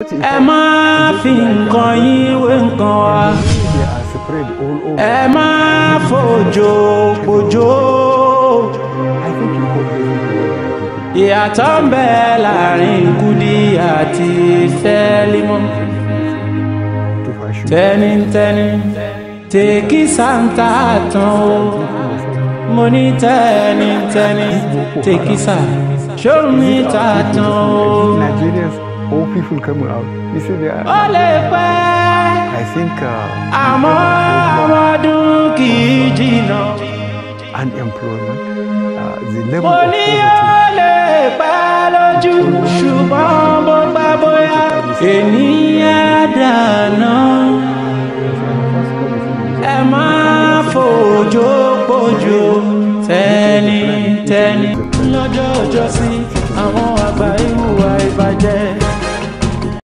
ẹ má fi nǹkan yín wé nǹkan wa. Ẹ má fòjò pòjò. Ìyàtọ̀ ń bẹ láàrin Kudi àti Sẹ́límọ́. Tẹ́nitẹ́ni tèkí Santa tán o. Mo ní tẹ́nitẹ́ni tèkí sà show me tán o. Nigerians, all people coming out. You see they are. Olè pẹ́. I think. Àmọ́ ọmọdún kì í jìnnà. Unemployment, the level Mo of ní poverty. olè pẹ́ lójú ṣùgbọ́n bó bá bóyá ènìyàn dáná. Ẹ má fòjò pòjò.